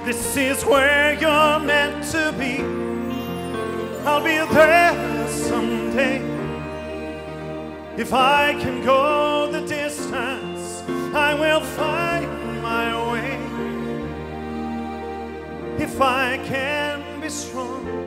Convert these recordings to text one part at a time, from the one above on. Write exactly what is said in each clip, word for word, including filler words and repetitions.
This is where you're meant to be. I'll be there someday. If I can go the distance, I will find my way. If I can be strong.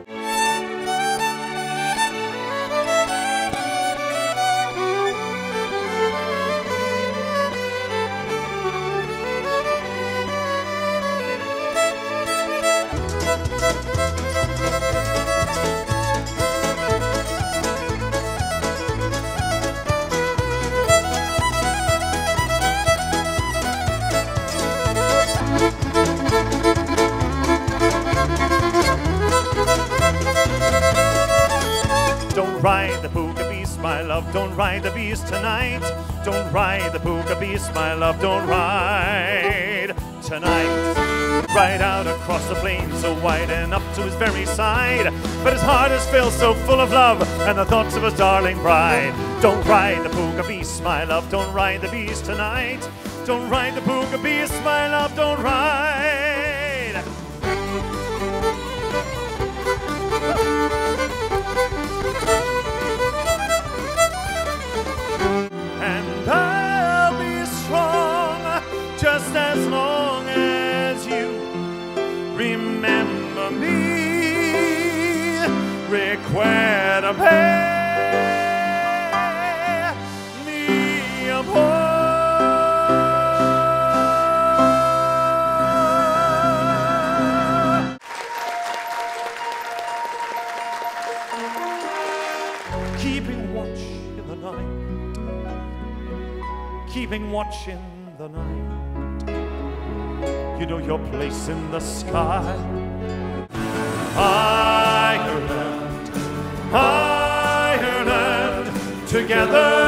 Don't ride the booga beast, my love, don't ride the beast tonight. Don't ride the booga beast, my love, don't ride tonight. Ride out across the plain so wide and up to his very side, but his heart is filled so full of love and the thoughts of his darling bride. Don't ride the booga beast, my love, don't ride the beast tonight. Don't ride the booga beast, my love, don't ride. And I'll be strong just as long as you remember me. Recuérdame, mi amor. Keeping watch in the night, keeping watch in the night. You know your place in the sky. Ireland, Ireland, together